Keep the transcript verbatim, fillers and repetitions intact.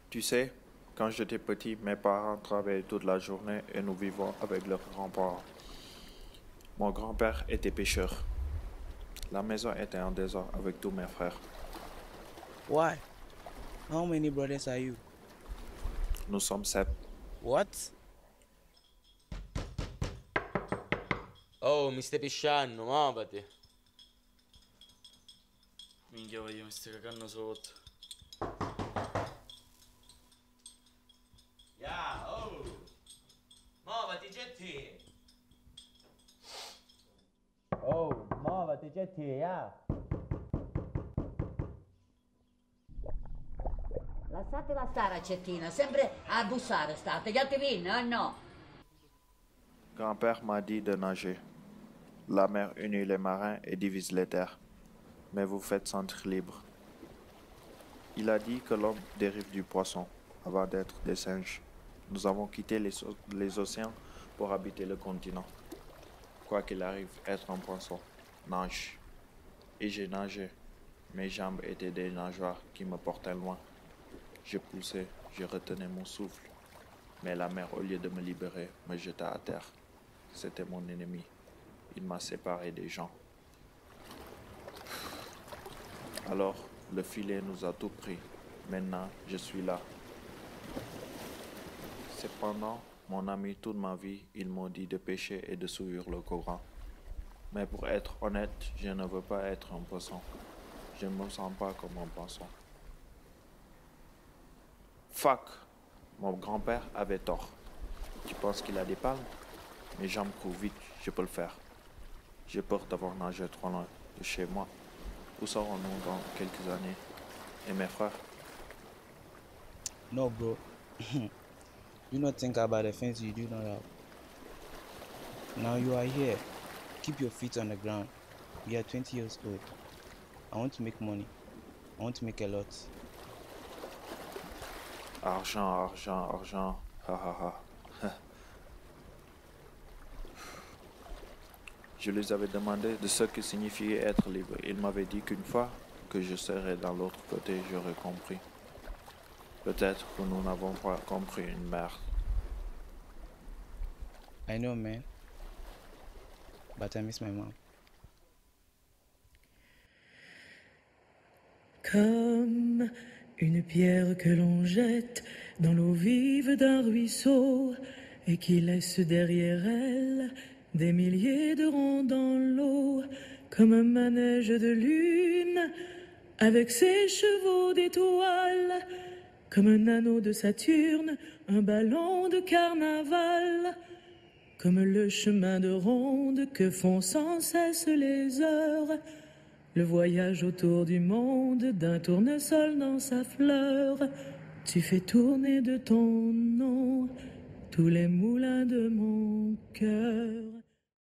Tu sais, quand j'étais petit, mes parents travaillaient toute la journée et nous vivons avec leurs grands-parents. Mon grand-père était pêcheur. La maison était en désordre avec tous mes frères. Why? How many brothers are you? Nous sommes sept. What? Oh, mi stai pisciando, muovati. Minchia, voglio, mi stai cagando sotto. Ya, oh! Muovati, Getty! Oh, muovati, Getty, ya! Lasciatela stare a Cettina, sempre a bussare state, gli altri vinno, eh no? Grand-père m'a dit de nager. La mer unit les marins et divise les terres. Mais vous faites sentir libre. Il a dit que l'homme dérive du poisson avant d'être des singes. Nous avons quitté les, o- les océans pour habiter le continent. Quoi qu'il arrive, être un poisson nage. Et j'ai nagé. Mes jambes étaient des nageoires qui me portaient loin. Je poussais, je retenais mon souffle. Mais la mer, au lieu de me libérer, me jeta à terre. C'était mon ennemi. Il m'a séparé des gens. Alors, le filet nous a tout pris. Maintenant, je suis là. Cependant, mon ami, toute ma vie, ils m'ont dit de pêcher et de suivre le Coran. Mais pour être honnête, je ne veux pas être un poisson. Je ne me sens pas comme un poisson. Fuck! Mon grand-père avait tort. Tu penses qu'il a des palmes? Mes jambes courent vite, je peux le faire. J'ai peur d'avoir nagé trop loin de chez moi. Où serons-nous dans quelques années? Et mes frères? No, bro. Do not think about the things you do not have. Now you are here. Keep your feet on the ground. You are twenty years old. I want to make money. I want to make a lot. Argent, argent, argent. Ha ha ha. Je lui avais demandé de ce que signifiait être libre. Il m'avait dit qu'une fois que je serais dans l'autre côté, j'aurais compris. Peut-être que nous n'avons pas compris une merde. I know, man. But I miss my mom. Comme une pierre que l'on jette dans l'eau vive d'un ruisseau et qui laisse derrière elle des milliers de ronds dans l'eau, comme un manège de lune avec ses chevaux d'étoiles, comme un anneau de Saturne, un ballon de carnaval, comme le chemin de ronde que font sans cesse les heures, le voyage autour du monde d'un tournesol dans sa fleur. Tu fais tourner de ton nom tous les moulins de mon cœur.